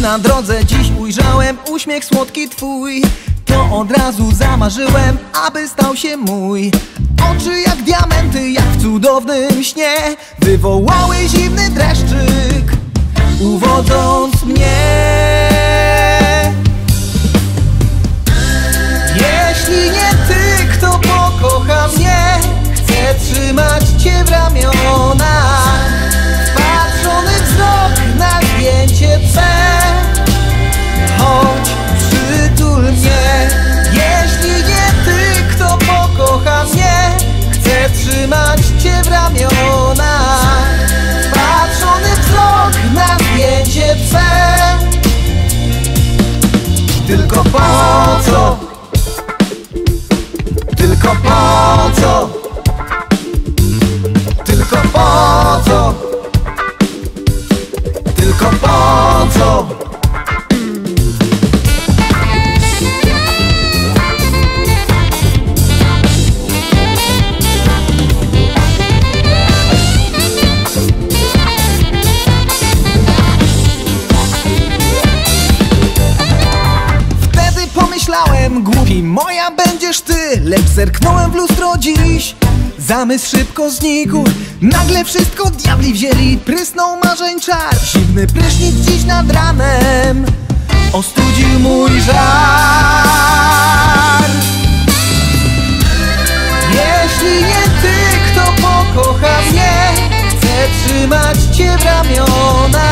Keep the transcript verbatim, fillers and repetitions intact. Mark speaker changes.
Speaker 1: na drodze dziś ujrzałem uśmiech słodki twój, to od razu zamarzyłem, aby stał się mój. Oczy jak diamenty, jak w cudownym śnie, wywołały zimny dreszczyk, uwodząc mnie. Jeśli nie ty, kto pokocha mnie, chcę trzymać cię w ramionach, wpatrzony wzrok na zdjęcie twe. Chodź, przytul mnie. Jeśli nie ty, kto pokocha mnie, chcę trzymać cię w ramionach, wpatrzony wzrok na zdjęcie twe. Tylko po co? Tylko po co? Tylko po co? Tylko po co? Wtedy pomyślałem, głupi, moja będziesz ty. Lecz zerknąłem w lustro dziś, zamysł szybko znikł. Nagle wszystko diabli wzięli, prysnął marzeń czar. Zimny prysznic dziś nad ranem ostudził mój żar. Jeśli nie ty, kto pokocha mnie, chcę trzymać cię w ramionach,